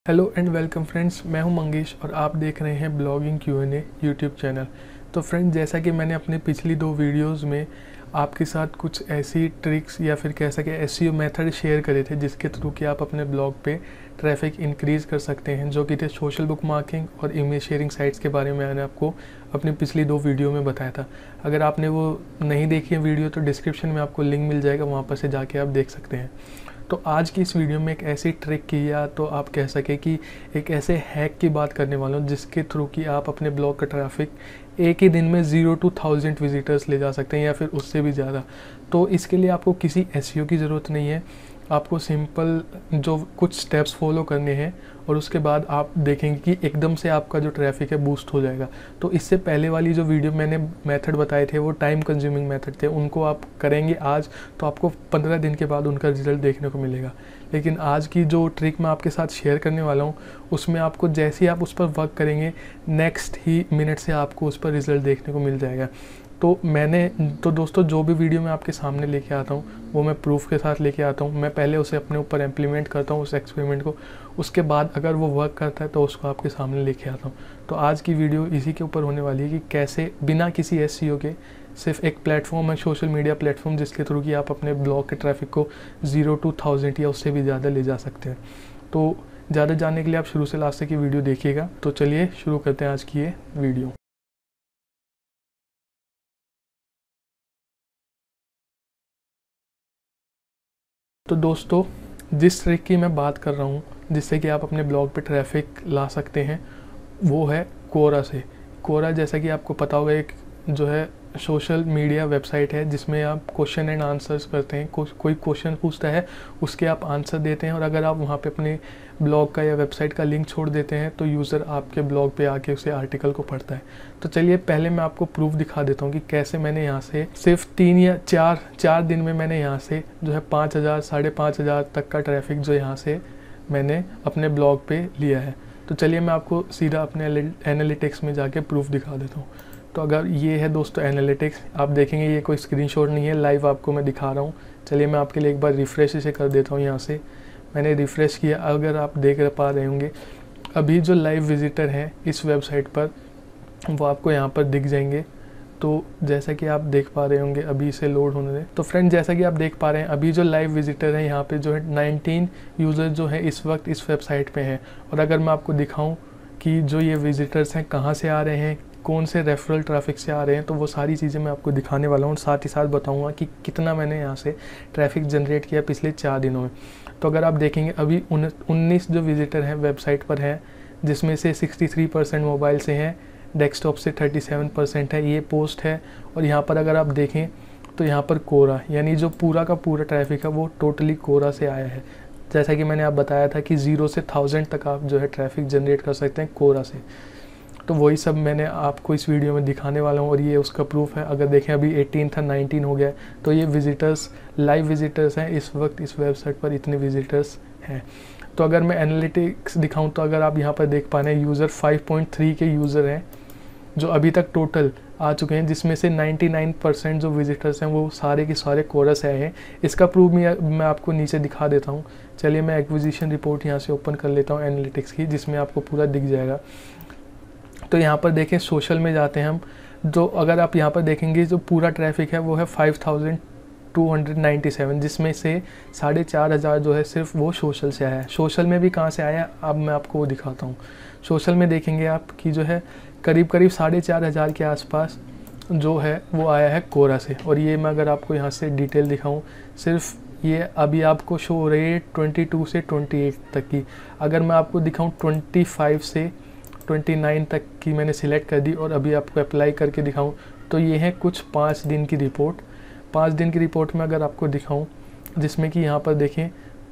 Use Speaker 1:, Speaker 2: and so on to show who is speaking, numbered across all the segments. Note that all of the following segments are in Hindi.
Speaker 1: हेलो एंड वेलकम फ्रेंड्स, मैं हूं मंगेश और आप देख रहे हैं ब्लॉगिंग Q&A यूट्यूब चैनल। तो फ्रेंड्स, जैसा कि मैंने अपने पिछली 2 वीडियोस में आपके साथ कुछ ऐसी ट्रिक्स या फिर कह सके SEO मेथड शेयर करे थे जिसके थ्रू कि आप अपने ब्लॉग पे ट्रैफिक इंक्रीज़ कर सकते हैं, जो कि थे सोशल बुक मार्किंग और इमेज शेयरिंग साइट्स के बारे में मैंने आपको अपनी पिछली 2 वीडियो में बताया था। अगर आपने वो नहीं देखी है वीडियो तो डिस्क्रिप्शन में आपको लिंक मिल जाएगा, वहाँ पर से जाके आप देख सकते हैं। तो आज की इस वीडियो में एक ऐसी ट्रिक की या तो आप कह सके कि एक ऐसे हैक की बात करने वाला हूँ जिसके थ्रू कि आप अपने ब्लॉग का ट्रैफिक एक ही दिन में 0 to 1000 विजिटर्स ले जा सकते हैं या फिर उससे भी ज़्यादा। तो इसके लिए आपको किसी SEO की ज़रूरत नहीं है, आपको सिंपल जो कुछ स्टेप्स फॉलो करने हैं और उसके बाद आप देखेंगे कि एकदम से आपका जो ट्रैफिक है बूस्ट हो जाएगा। तो इससे पहले वाली जो वीडियो मैंने मेथड बताए थे वो टाइम कंज्यूमिंग मेथड थे, उनको आप करेंगे आज तो आपको 15 दिन के बाद उनका रिज़ल्ट देखने को मिलेगा। लेकिन आज की जो ट्रिक मैं आपके साथ शेयर करने वाला हूँ उसमें आपको जैसे ही आप उस पर वर्क करेंगे नेक्स्ट ही मिनट से आपको उस पर रिज़ल्ट देखने को मिल जाएगा। तो दोस्तों, जो भी वीडियो मैं आपके सामने लेके आता हूँ वो मैं प्रूफ के साथ लेके आता हूँ। मैं पहले उसे अपने ऊपर इम्प्लीमेंट करता हूँ उस एक्सपेरिमेंट को, उसके बाद अगर वो वर्क करता है तो उसको आपके सामने लेके आता हूँ। तो आज की वीडियो इसी के ऊपर होने वाली है कि कैसे बिना किसी SEO के सिर्फ एक प्लेटफॉर्म है, सोशल मीडिया प्लेटफॉर्म, जिसके थ्रू कि आप अपने ब्लॉग के ट्रैफिक को 0 to 1000 या उससे भी ज़्यादा ले जा सकते हैं। तो ज़्यादा जानने के लिए आप शुरू से लास्ट तक की वीडियो देखिएगा। तो चलिए शुरू करते हैं आज की ये वीडियो। तो दोस्तों, जिस ट्रिक की मैं बात कर रहा हूँ जिससे कि आप अपने ब्लॉग पे ट्रैफिक ला सकते हैं वो है कोरा से। कोरा, जैसा कि आपको पता होगा, एक जो है सोशल मीडिया वेबसाइट है जिसमें आप क्वेश्चन एंड आंसर्स करते हैं। कोई क्वेश्चन पूछता है, उसके आप आंसर देते हैं और अगर आप वहाँ पे अपने ब्लॉग का या वेबसाइट का लिंक छोड़ देते हैं तो यूज़र आपके ब्लॉग पे आके उसे आर्टिकल को पढ़ता है। तो चलिए पहले मैं आपको प्रूफ दिखा देता हूँ कि कैसे मैंने यहाँ से सिर्फ 3 या 4 दिन में मैंने यहाँ से जो है 5000 5,500 तक का ट्रैफिक जो यहाँ से मैंने अपने ब्लॉग पे लिया है। तो चलिए मैं आपको सीधा अपने एनालिटिक्स में जाके प्रूफ दिखा देता हूँ। तो अगर ये है दोस्तों एनालिटिक्स, आप देखेंगे ये कोई स्क्रीनशॉट नहीं है, लाइव आपको मैं दिखा रहा हूँ। चलिए मैं आपके लिए एक बार रिफ़्रेश इसे कर देता हूँ। यहाँ से मैंने रिफ़्रेश किया, अगर आप देख पा रहे होंगे अभी जो लाइव विजिटर हैं इस वेबसाइट पर वो आपको यहाँ पर दिख जाएंगे। तो जैसा कि आप देख पा रहे होंगे, अभी इसे लोड होने दें। तो फ्रेंड, जैसा कि आप देख पा रहे हैं अभी जो लाइव विजिटर हैं यहाँ पे जो है 19 यूज़र जो है इस वक्त इस वेबसाइट पे हैं। और अगर मैं आपको दिखाऊं कि जो ये विजिटर्स हैं कहाँ से आ रहे हैं, कौन से रेफरल ट्रैफिक से आ रहे हैं, तो वो सारी चीज़ें मैं आपको दिखाने वाला हूँ। साथ ही साथ बताऊँगा कि कितना मैंने यहाँ से ट्रैफिक जनरेट किया पिछले 4 दिनों में। तो अगर आप देखेंगे अभी 19 जो विजिटर हैं वेबसाइट पर हैं, जिसमें से 63% मोबाइल से हैं, डेस्कटॉप से 37% है। ये पोस्ट है और यहाँ पर अगर आप देखें तो यहाँ पर कोरा, यानी जो पूरा का पूरा ट्रैफिक है वो टोटली कोरा से आया है। जैसा कि मैंने आप बताया था कि 0 से 1000 तक आप जो है ट्रैफिक जनरेट कर सकते हैं कोरा से। तो वही सब मैंने आपको इस वीडियो में दिखाने वाला हूँ और ये उसका प्रूफ है। अगर देखें अभी 18 था, 19 हो गया। तो ये विजिटर्स लाइव विजिटर्स हैं, इस वक्त इस वेबसाइट पर इतने विजिटर्स हैं। तो अगर मैं एनालिटिक्स दिखाऊं तो अगर आप यहाँ पर देख पा रहे हैं यूज़र 5.3 के यूज़र हैं जो अभी तक टोटल आ चुके हैं, जिसमें से 99% जो विजिटर्स हैं वो सारे के सारे कोरा से आए हैं। इसका प्रूफ मैं आपको नीचे दिखा देता हूँ। चलिए मैं एक्विजिशन रिपोर्ट यहाँ से ओपन कर लेता हूँ एनालिटिक्स की, जिसमें आपको पूरा दिख जाएगा। तो यहाँ पर देखें सोशल में जाते हैं हम, जो अगर आप यहाँ पर देखेंगे जो पूरा ट्रैफिक है वो है 5297, जिसमें से 4500 जो है सिर्फ वो सोशल से आया है। सोशल में भी कहाँ से आया अब मैं आपको वो दिखाता हूँ। सोशल में देखेंगे आप कि जो है करीब 4500 के आसपास जो है वो आया है कोरा से। और ये मैं अगर आपको यहाँ से डिटेल दिखाऊँ, सिर्फ ये अभी आपको शो हो रही है 22 से 28 तक की। अगर मैं आपको दिखाऊँ 25 से 29 तक की मैंने सिलेक्ट कर दी और अभी आपको अप्लाई करके दिखाऊं तो ये है कुछ 5 दिन की रिपोर्ट। 5 दिन की रिपोर्ट में अगर आपको दिखाऊं, जिसमें कि यहाँ पर देखें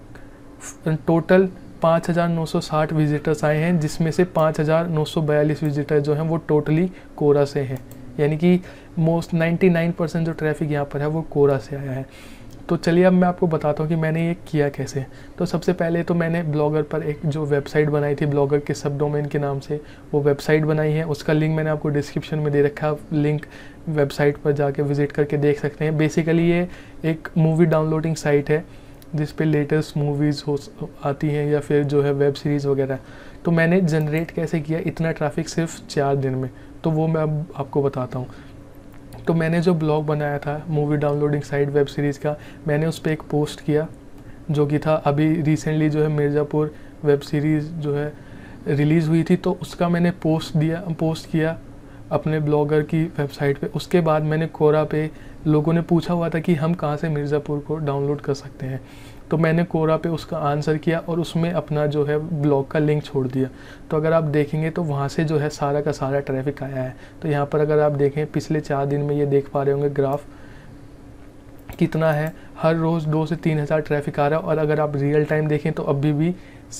Speaker 1: टोटल 5960 विजिटर्स आए हैं, जिसमें से 5942 विजिटर जो हैं वो टोटली कोरा से हैं। यानी कि मोस्ट 99% जो ट्रैफिक यहाँ पर है वो कोरा से आया है। तो चलिए अब मैं आपको बताता हूँ कि मैंने ये किया कैसे। तो सबसे पहले तो मैंने ब्लॉगर पर एक जो वेबसाइट बनाई थी, ब्लॉगर के सब डोमेन के नाम से वो वेबसाइट बनाई है। उसका लिंक मैंने आपको डिस्क्रिप्शन में दे रखा है, लिंक वेबसाइट पर जाके विज़िट करके देख सकते हैं। बेसिकली ये एक मूवी डाउनलोडिंग साइट है जिस पे लेटेस्ट मूवीज़ हो आती हैं या फिर जो है वेब सीरीज़ वगैरह। तो मैंने जनरेट कैसे किया इतना ट्रैफिक सिर्फ 4 दिन में, तो वो मैं अब आपको बताता हूँ। तो मैंने जो ब्लॉग बनाया था movie downloading site web series का, मैंने उस पर एक पोस्ट किया जो कि था अभी रिसेंटली जो है मिर्ज़ापुर वेब सीरीज़ जो है रिलीज़ हुई थी, तो उसका मैंने पोस्ट किया अपने ब्लॉगर की वेबसाइट पे। उसके बाद मैंने कोरा पे, लोगों ने पूछा हुआ था कि हम कहाँ से मिर्ज़ापुर को डाउनलोड कर सकते हैं, तो मैंने कोरा पे उसका आंसर किया और उसमें अपना जो है ब्लॉग का लिंक छोड़ दिया। तो अगर आप देखेंगे तो वहाँ से जो है सारा का सारा ट्रैफिक आया है। तो यहाँ पर अगर आप देखें पिछले 4 दिन में ये देख पा रहे होंगे ग्राफ कितना है, हर रोज़ 2 से 3 हज़ार ट्रैफिक आ रहा है। और अगर आप रियल टाइम देखें तो अभी भी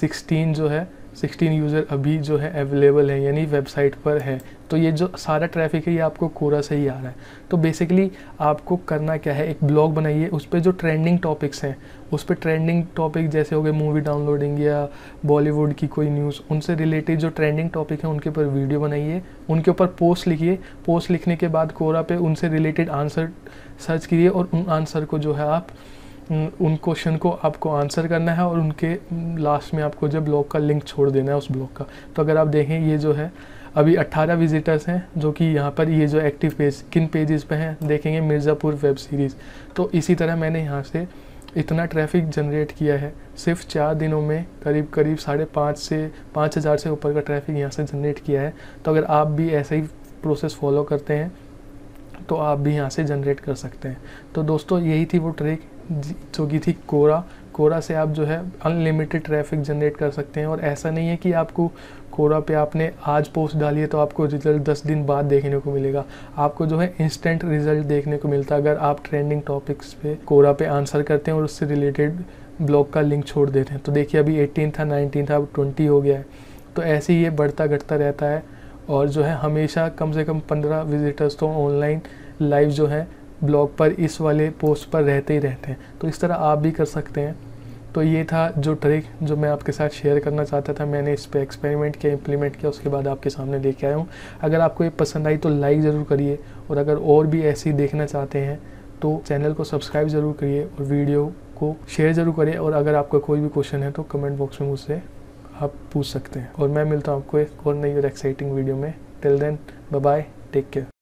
Speaker 1: 16 यूज़र अभी जो है अवेलेबल है, यानी वेबसाइट पर है। तो ये जो सारा ट्रैफिक है ये आपको कोरा से ही आ रहा है। तो बेसिकली आपको करना क्या है, एक ब्लॉग बनाइए, उस पर जो ट्रेंडिंग टॉपिक्स हैं, उस पर ट्रेंडिंग टॉपिक जैसे हो गए मूवी डाउनलोडिंग या बॉलीवुड की कोई न्यूज़, उनसे रिलेटेड जो ट्रेंडिंग टॉपिक हैं उनके ऊपर वीडियो बनाइए, उनके ऊपर पोस्ट लिखिए। पोस्ट लिखने के बाद कोरा पे उनसे रिलेटेड आंसर सर्च कीजिए और उन आंसर को जो है आप उन क्वेश्चन को आपको आंसर करना है और उनके लास्ट में आपको जो ब्लॉग का लिंक छोड़ देना है उस ब्लॉग का। तो अगर आप देखें ये जो है अभी 18 विजिटर्स हैं, जो कि यहाँ पर ये जो एक्टिव पेज किन पेजेस पे हैं देखेंगे, मिर्ज़ापुर वेब सीरीज़। तो इसी तरह मैंने यहाँ से इतना ट्रैफिक जनरेट किया है सिर्फ 4 दिनों में, करीब 5,500 से 5,000 से ऊपर का ट्रैफिक यहाँ से जनरेट किया है। तो अगर आप भी ऐसा ही प्रोसेस फॉलो करते हैं तो आप भी यहाँ से जनरेट कर सकते हैं। तो दोस्तों यही थी वो ट्रिक जो कि थी कोरा से आप जो है अनलिमिटेड ट्रैफिक जनरेट कर सकते हैं। और ऐसा नहीं है कि आपको कोरा पे आपने आज पोस्ट डाली है तो आपको रिजल्ट 10 दिन बाद देखने को मिलेगा। आपको जो है इंस्टेंट रिजल्ट देखने को मिलता है अगर आप ट्रेंडिंग टॉपिक्स पे कोरा पे आंसर करते हैं और उससे रिलेटेड ब्लॉग का लिंक छोड़ देते हैं। तो देखिए अभी 18 था, 19 था, अब 20 हो गया है। तो ऐसे ही ये बढ़ता घटता रहता है और जो है हमेशा कम से कम 15 विजिटर्स तो ऑनलाइन लाइव जो है ब्लॉग पर इस वाले पोस्ट पर रहते ही रहते हैं। तो इस तरह आप भी कर सकते हैं। तो ये था जो ट्रिक जो मैं आपके साथ शेयर करना चाहता था। मैंने इस पर एक्सपेरिमेंट किया, इम्प्लीमेंट किया, उसके बाद आपके सामने लेके आया हूँ। अगर आपको ये पसंद आई तो लाइक ज़रूर करिए और अगर और भी ऐसी देखना चाहते हैं तो चैनल को सब्सक्राइब ज़रूर करिए और वीडियो को शेयर ज़रूर करिए। और अगर आपका कोई भी क्वेश्चन है तो कमेंट बॉक्स में मुझसे आप पूछ सकते हैं। और मैं मिलता हूँ आपको एक और नई और एक्साइटिंग वीडियो में। Till then bye bye, take care.